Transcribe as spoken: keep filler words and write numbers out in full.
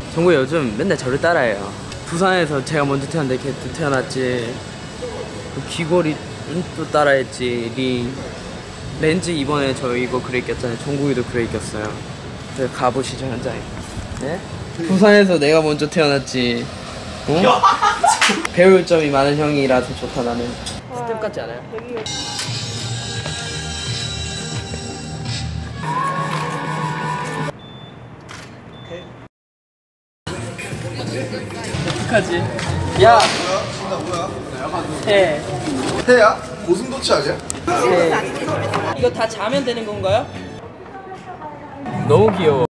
정국이 요즘 맨날 저를 따라해요. 부산에서 제가 먼저 태어났는데 걔 또 태어났지. 그 귀걸이 또 따라했지. 링 렌즈 이번에 저 이거 그레이 꼈잖아요. 정국이도 그레이 꼈어요. 네, 가보시죠 현장에. 네? 부산에서 내가 먼저 태어났지. 어? 배울 점이 많은 형이라서 좋다 나는. 스텝 같지 않아요? 어떡하지? 야! 나 뭐야? 해. 해야? 고슴도치 아니야? 해. 이거 다 자면 되는 건가요? 너무 귀여워.